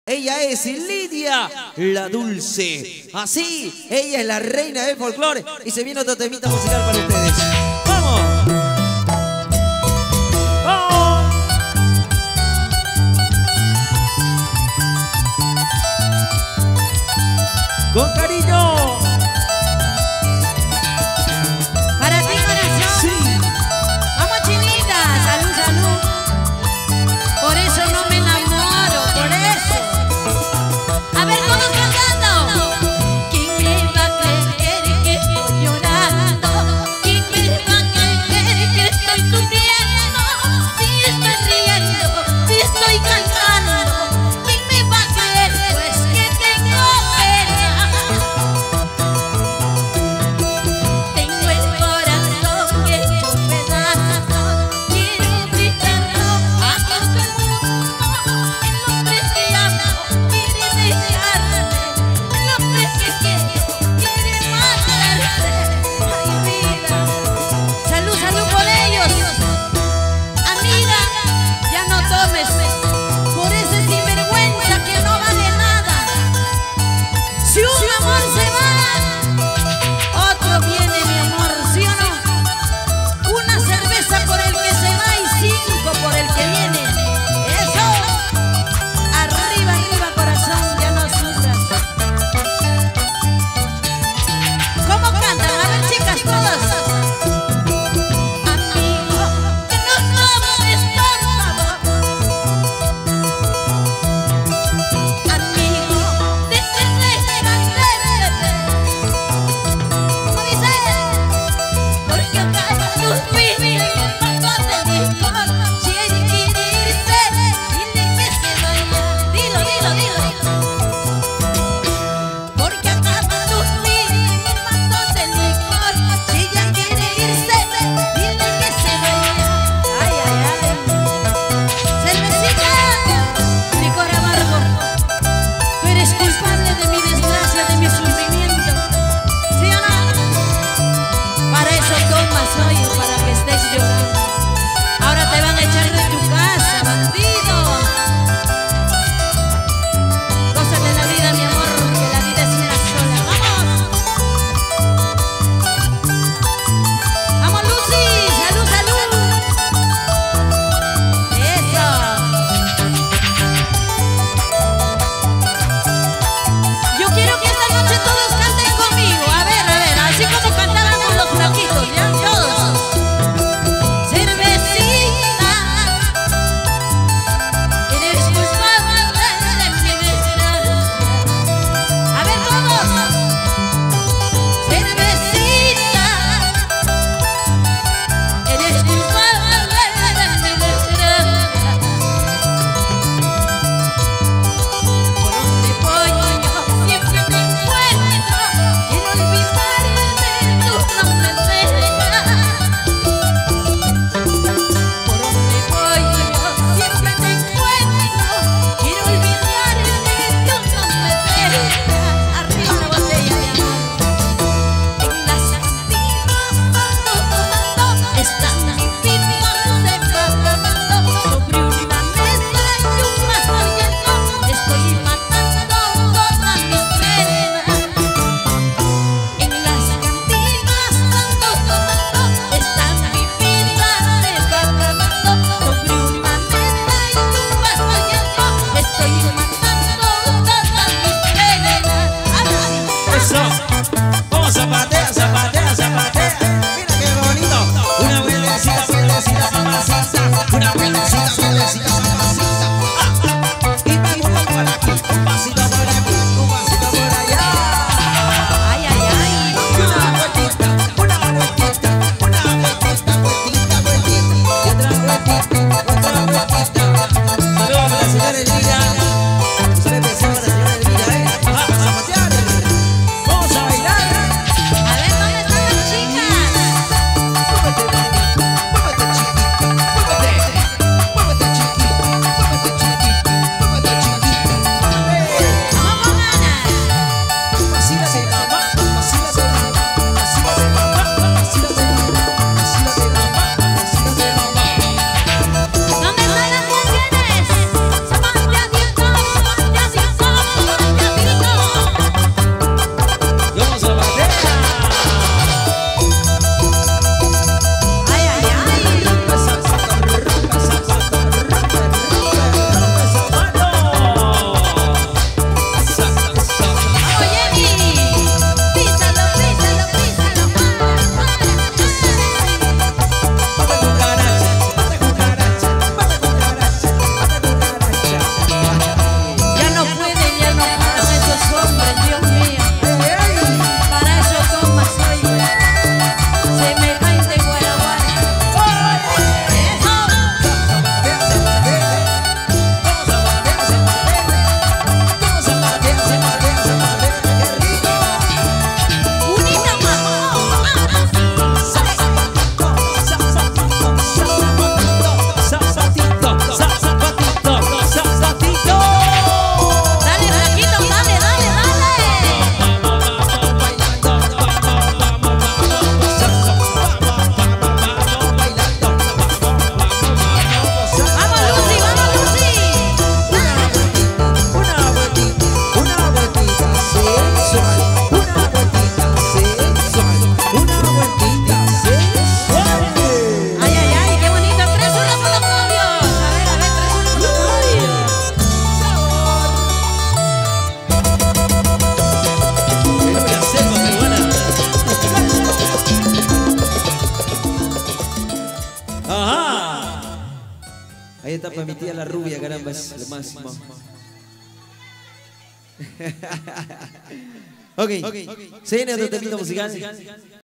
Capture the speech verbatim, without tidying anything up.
Ella es Lidia la Dulce. Así, ella es la reina del folclore. Y se viene otro temita musical para ustedes. ¡Vamos! ¡Vamos! Con cariño. Para ti, corazón. Sí. Vamos, chinita. Salud, salud. Por eso no me enamoro, por eso. A ver, todos cantando. ¿Quién me va a creer que estoy llorando? ¿Quién Ajá. Ahí está para mi tía la rubia, caramba, es lo máximo. Ok, se viene otro temita musical.